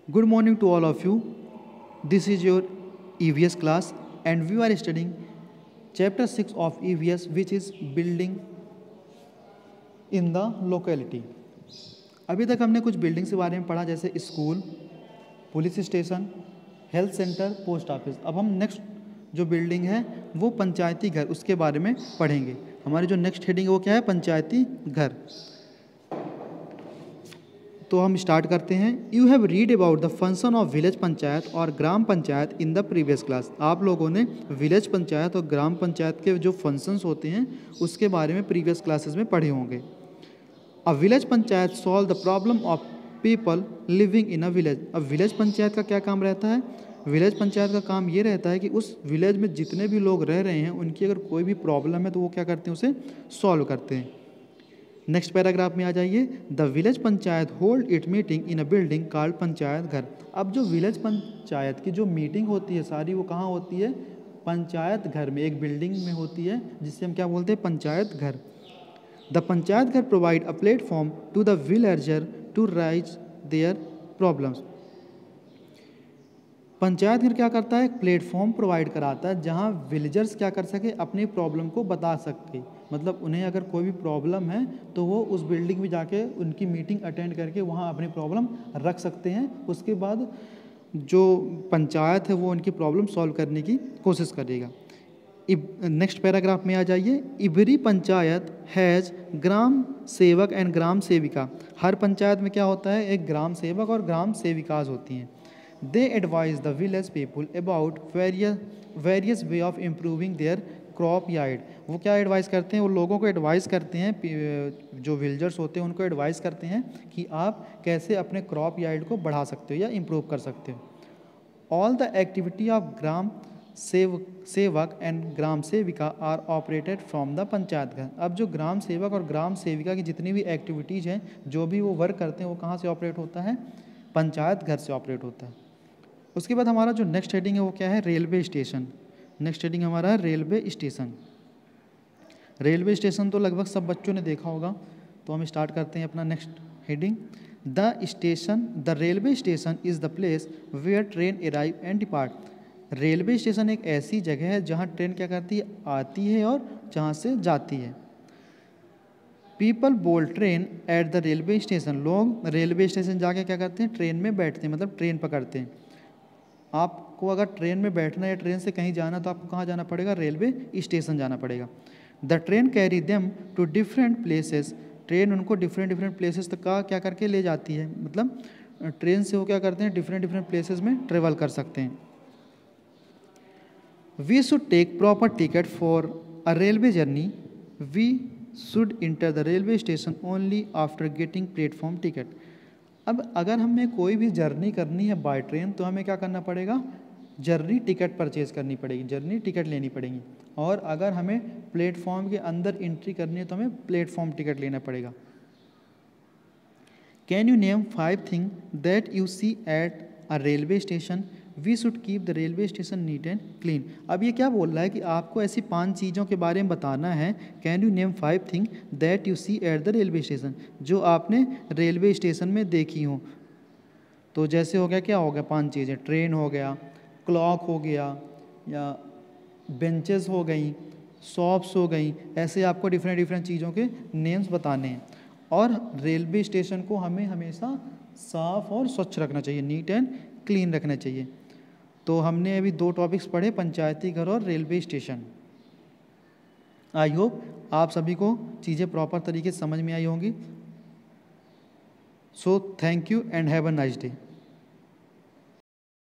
Good morning to all of you. This is your EVS class and we are studying chapter 6 of EVS, which is building in the locality. अभी तक हमने कुछ building के बारे में पढ़ा, जैसे school, police station, health centre, post office. अब हम नेक्स्ट जो बिल्डिंग है वो पंचायती घर, उसके बारे में पढ़ेंगे। हमारी जो नेक्स्ट हेडिंग है वो क्या है? पंचायती घर। तो हम स्टार्ट करते हैं। You have read about the function of village panchayat और gram panchayat in the previous class. आप लोगों ने विलेज पंचायत और ग्राम पंचायत के जो फंक्शंस होते हैं उसके बारे में प्रीवियस क्लासेस में पढ़े होंगे। A village panchayat solve the problem of people living in a village. अब विलेज पंचायत का क्या काम रहता है? विलेज पंचायत का काम ये रहता है कि उस विलेज में जितने भी लोग रह रहे हैं उनकी अगर कोई भी प्रॉब्लम है तो वो क्या करते हैं, उसे सॉल्व करते हैं। नेक्स्ट पैराग्राफ में आ जाइए। The village panchayat hold it meeting in a building called panchayat ghar. अब जो विलेज पंचायत की जो मीटिंग होती है सारी, वो कहाँ होती है? पंचायत घर में, एक बिल्डिंग में होती है, जिससे हम क्या बोलते हैं? पंचायत घर। The panchayat ghar provide a platform to the villager to raise their problems. Panchayat घर क्या करता है? एक प्लेटफॉर्म प्रोवाइड कराता है जहां विलेजर्स क्या कर सके, अपनी प्रॉब्लम को बता सकते। मतलब उन्हें अगर कोई भी प्रॉब्लम है तो वो उस बिल्डिंग में जाके उनकी मीटिंग अटेंड करके वहां अपनी प्रॉब्लम रख सकते हैं। उसके बाद जो पंचायत है वो उनकी प्रॉब्लम सॉल्व करने की कोशिश करेगा। नेक्स्ट पैराग्राफ में आ जाइए। Every panchayat has gram sevak and gram सेविका। हर पंचायत में क्या होता है? एक ग्राम सेवक और ग्राम सेविकाज होती हैं। They advise the village people about various way of improving their crop yield। वो क्या एडवाइस करते हैं? वो लोगों को एडवाइस करते हैं, जो विलेजर्स होते हैं उनको एडवाइस करते हैं कि आप कैसे अपने क्रॉप याइल्ड को बढ़ा सकते हो या इम्प्रूव कर सकते हो। All the activity of gram sevak and gram sevika are operated from the panchayat ghar. अब जो ग्राम सेवक और ग्राम सेविका की जितनी भी एक्टिविटीज़ हैं, जो भी वो वर्क करते हैं, वो कहाँ से ऑपरेट होता है? पंचायत घर से ऑपरेट होता है। उसके बाद हमारा जो नेक्स्ट हेडिंग है वो क्या है? Railway station. नेक्स्ट हेडिंग हमारा है रेलवे स्टेशन। रेलवे स्टेशन तो लगभग सब बच्चों ने देखा होगा, तो हम स्टार्ट करते हैं अपना next heading. The railway station is the place where train arrive and depart. Railway station एक ऐसी जगह है जहाँ ट्रेन क्या करती है? आती है और जहाँ से जाती है। People board train at the railway station. लोग रेलवे स्टेशन जाके क्या करते हैं? ट्रेन में बैठते हैं, मतलब ट्रेन पकड़ते हैं। आपको अगर ट्रेन में बैठना या ट्रेन से कहीं जाना तो आपको कहाँ जाना पड़ेगा? रेलवे स्टेशन जाना पड़ेगा। The train carry them to different places. Train उनको डिफरेंट प्लेसेस तक का क्या करके ले जाती है, मतलब ट्रेन से वो क्या करते हैं? डिफरेंट प्लेसेस में ट्रेवल कर सकते हैं। We should take proper ticket for a railway journey. We should enter the railway station only after getting platform ticket. अब अगर हमें कोई भी जर्नी करनी है बाय ट्रेन तो हमें क्या करना पड़ेगा? जर्नी टिकट परचेज करनी पड़ेगी, जर्नी टिकट लेनी पड़ेगी। और अगर हमें प्लेटफॉर्म के अंदर एंट्री करनी है तो हमें प्लेटफॉर्म टिकट लेना पड़ेगा। Can you name 5 thing that you see at a railway station? We should keep the railway station neat and clean. अब ये क्या बोल रहा है कि आपको ऐसी 5 चीज़ों के बारे में बताना है। Can you name 5 thing that you see at the railway station, जो आपने रेलवे स्टेशन में देखी हो। तो जैसे हो गया, क्या हो गया? 5 चीज़ें। ट्रेन हो गया, क्लॉक हो गया, या बेंचेस हो गई, शॉप्स हो गई। ऐसे आपको डिफरेंट चीज़ों के नेम्स बताने हैं। और रेलवे स्टेशन को हमें हमेशा साफ और स्वच्छ रखना चाहिए, नीट एंड क्लीन रखना चाहिए। तो हमने अभी 2 टॉपिक्स पढ़े, पंचायती घर और रेलवे स्टेशन। आई होप आप सभी को चीज़ें प्रॉपर तरीके से समझ में आई होंगी। So thank you and have a nice day.